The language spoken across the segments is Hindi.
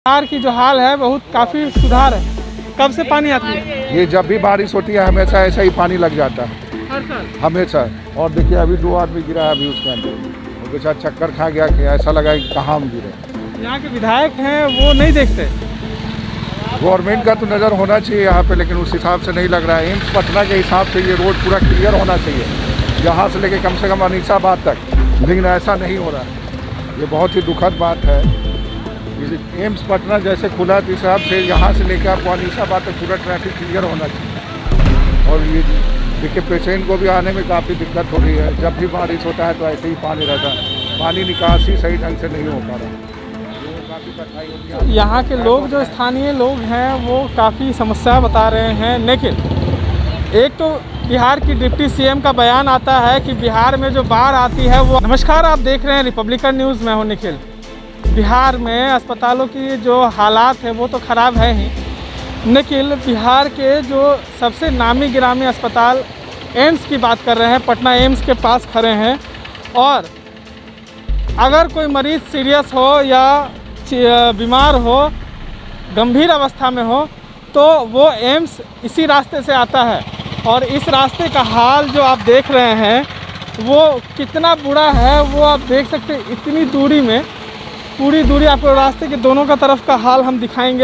बिहार की जो हाल है बहुत काफ़ी सुधार है। कब से पानी आती है? ये जब भी बारिश होती है हमेशा ऐसा ही पानी लग जाता है, हर साल हमेशा। और देखिए अभी 2 आदमी गिरा है अभी उसके अंदर, वो बेचारा चक्कर खा गया कि ऐसा लगा कि कहाँ हम गिरे। यहाँ के विधायक हैं वो नहीं देखते। गवर्नमेंट का तो नज़र होना चाहिए यहाँ पे, लेकिन उस हिसाब से नहीं लग रहा है। एम्स पटना के हिसाब से ये रोड पूरा क्लियर होना चाहिए यहाँ से लेके कम से कम अनीसाबाद तक, लेकिन ऐसा नहीं हो रहा है। ये बहुत ही दुखद बात है। एम्स पटना जैसे खुला तो हिसाब से यहाँ से लेकर आपको अनीसाबाद तक पूरा ट्रैफिक क्लियर होना चाहिए। और ये देखिए पेशेंट को भी आने में काफ़ी दिक्कत हो रही है। जब भी बारिश होता है तो ऐसे ही पानी रहता है, पानी निकासी सही ढंग से नहीं हो पा रहा, काफ़ी कठिनाई होती है। यहाँ के लोग जो स्थानीय लोग हैं वो काफ़ी समस्या बता रहे हैं। लेकिन एक तो बिहार की डिप्टी सीएम का बयान आता है कि बिहार में जो बाढ़ आती है वो। नमस्कार, आप देख रहे हैं रिपब्लिकन न्यूज़, मैं हूं निखिल। बिहार में अस्पतालों की जो हालात है वो तो ख़राब है ही, लेकिन बिहार के जो सबसे नामी गिरामी अस्पताल एम्स की बात कर रहे हैं, पटना एम्स के पास खड़े हैं। और अगर कोई मरीज़ सीरियस हो या बीमार हो, गंभीर अवस्था में हो, तो वो एम्स इसी रास्ते से आता है। और इस रास्ते का हाल जो आप देख रहे हैं वो कितना बुरा है वो आप देख सकते हैं। इतनी दूरी में, पूरी दूरी आपको रास्ते के दोनों का तरफ का हाल हम दिखाएंगे।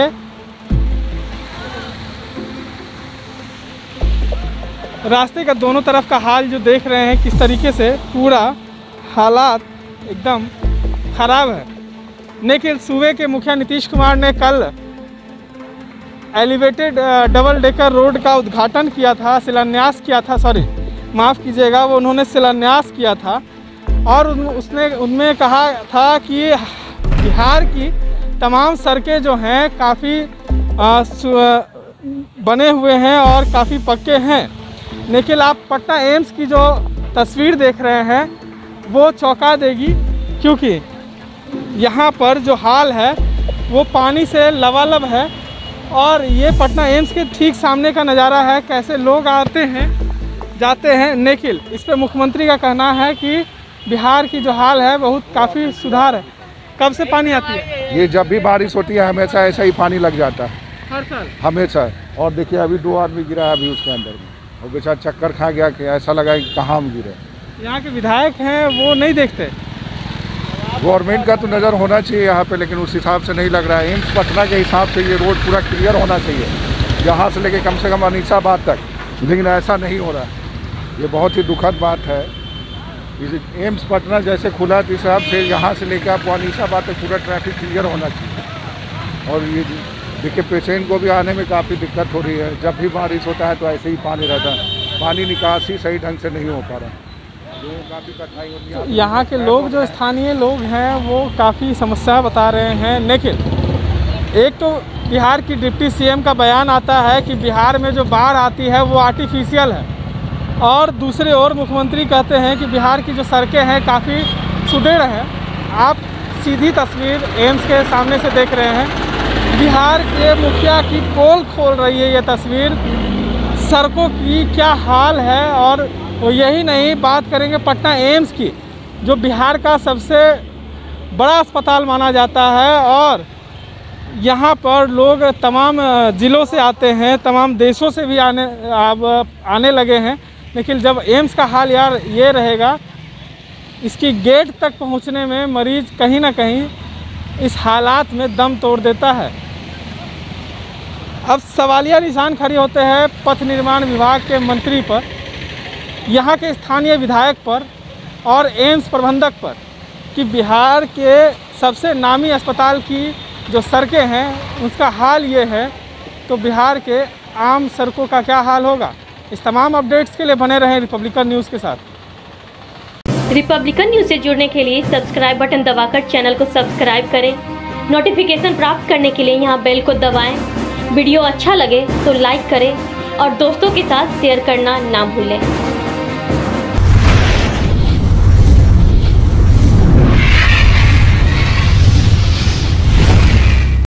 रास्ते का दोनों तरफ का हाल जो देख रहे हैं किस तरीके से पूरा हालात एकदम ख़राब है। लेकिन सूबे के मुखिया नीतीश कुमार ने कल एलिवेटेड डबल डेकर रोड का उद्घाटन किया था, शिलान्यास किया था, माफ़ कीजिएगा, वो उन्होंने शिलान्यास किया था। और उनमें कहा था कि बिहार की तमाम सड़कें जो हैं काफ़ी बने हुए हैं और काफ़ी पक्के हैं। लेकिन आप पटना एम्स की जो तस्वीर देख रहे हैं वो चौंका देगी, क्योंकि यहाँ पर जो हाल है वो पानी से लबालब है। और ये पटना एम्स के ठीक सामने का नज़ारा है, कैसे लोग आते हैं जाते हैं। लेकिन इस पर मुख्यमंत्री का कहना है कि बिहार की जो हाल है बहुत काफ़ी सुधार है। कब से पानी आती है? ये जब भी बारिश होती है हमेशा ऐसा ही पानी लग जाता है, हर साल, हमेशा। और देखिए अभी 2 आदमी गिरा है अभी उसके अंदर, वो बेचारा चक्कर खा गया कि ऐसा लगा कि कहाँ हम गिरे। यहाँ के विधायक हैं वो नहीं देखते। गवर्नमेंट का तो नज़र होना चाहिए यहाँ पे, लेकिन उस हिसाब से नहीं लग रहा है। एम्स पटना के हिसाब से ये रोड पूरा क्लियर होना चाहिए यहाँ से लेके कम से कम अनीसाबाद तक, लेकिन ऐसा नहीं हो रहा है। ये बहुत ही दुखद बात है। एम्स पटना जैसे खुला तो हिसाब से यहाँ से लेकर आपको अनीसाबाद तक पूरा ट्रैफिक क्लियर होना चाहिए। और ये देखिए पेशेंट को भी आने में काफ़ी दिक्कत हो रही है। जब भी बारिश होता है तो ऐसे ही पानी रहता है, पानी निकासी सही ढंग से नहीं हो पा रहा, काफ़ी कठिनाई होती है। यहाँ के लोग जो स्थानीय लोग हैं वो काफ़ी समस्या बता रहे हैं। लेकिन एक तो बिहार की डिप्टी सीएम का बयान आता है कि बिहार में जो बाढ़ आती है वो आर्टिफिशियल है। और दूसरे ओर मुख्यमंत्री कहते हैं कि बिहार की जो सड़कें हैं काफ़ी सुदृढ़ है। आप सीधी तस्वीर एम्स के सामने से देख रहे हैं। बिहार के मुखिया की पोल खोल रही है ये तस्वीर, सड़कों की क्या हाल है। और वो यही नहीं, बात करेंगे पटना एम्स की, जो बिहार का सबसे बड़ा अस्पताल माना जाता है। और यहाँ पर लोग तमाम ज़िलों से आते हैं, तमाम देशों से भी आने लगे हैं। लेकिन जब एम्स का हाल यार ये रहेगा, इसकी गेट तक पहुँचने में मरीज़ कहीं ना कहीं इस हालात में दम तोड़ देता है। अब सवालिया निशान खड़े होते हैं पथ निर्माण विभाग के मंत्री पर, यहाँ के स्थानीय विधायक पर और एम्स प्रबंधक पर, कि बिहार के सबसे नामी अस्पताल की जो सड़कें हैं उसका हाल ये है, तो बिहार के आम सड़कों का क्या हाल होगा। इस तमाम अपडेट्स के लिए बने रहें रिपब्लिकन न्यूज़ के साथ। रिपब्लिकन न्यूज़ से जुड़ने के लिए सब्सक्राइब बटन दबाकर चैनल को सब्सक्राइब करें। नोटिफिकेशन प्राप्त करने के लिए यहाँ बेल को दबाएं। वीडियो अच्छा लगे तो लाइक करें और दोस्तों के साथ शेयर करना ना भूलें।